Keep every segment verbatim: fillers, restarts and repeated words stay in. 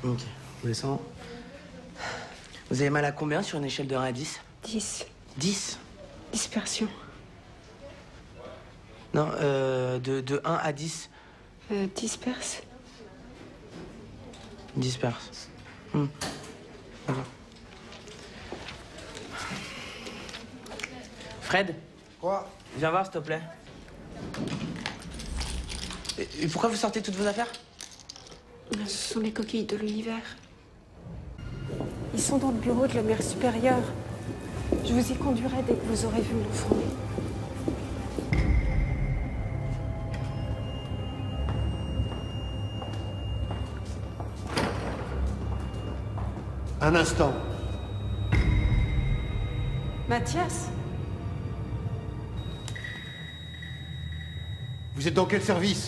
Ok, on descend. Vous avez mal à combien sur une échelle de un à dix? dix. dix? Dispersion. Non, euh, de, de un à dix. Euh, disperse. Disperse. Hmm. D'accord. Fred? Quoi? Viens voir, s'il te plaît. Et, et pourquoi vous sortez toutes vos affaires? Ce sont les coquilles de l'univers. Ils sont dans le bureau de la mère supérieure. Je vous y conduirai dès que vous aurez vu l'enfant. Un instant. Mathias? Vous êtes dans quel service?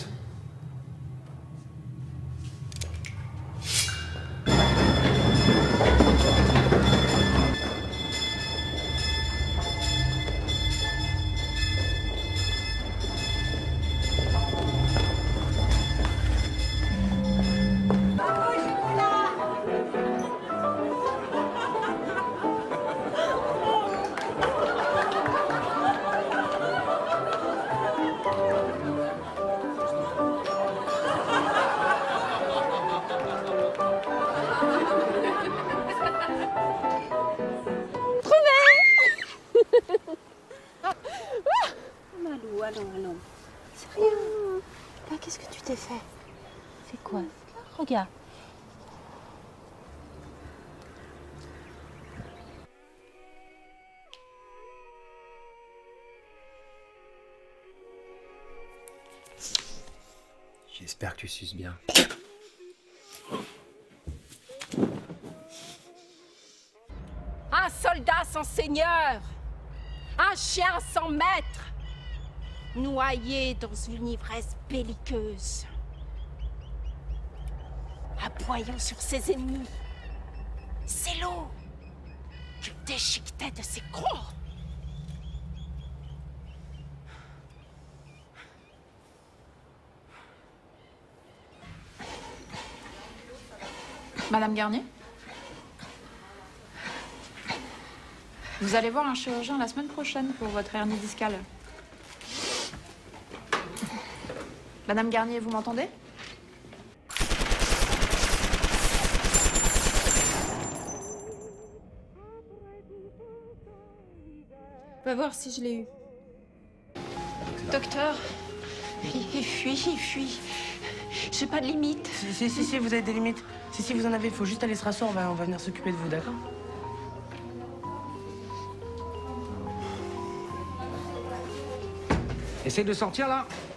Allons, allons, allons. C'est rien. Là, qu'est-ce que tu t'es fait? C'est quoi? Regarde. J'espère que tu suces bien. Un soldat sans seigneur, un chien sans maître, noyé dans une ivresse belliqueuse, aboyant sur ses ennemis. C'est l'eau qui déchiquetait de ses crocs. Madame Garnier? Vous allez voir un chirurgien la semaine prochaine pour votre hernie discale. Madame Garnier, vous m'entendez? Va voir si je l'ai eu. Docteur, il, il fuit, il fuit. J'ai pas de limite. Si, si, si, si, vous avez des limites. Si, si, vous en avez, il faut juste aller se rasseoir, on va, on va venir s'occuper de vous, d'accord? Essaye de sortir là.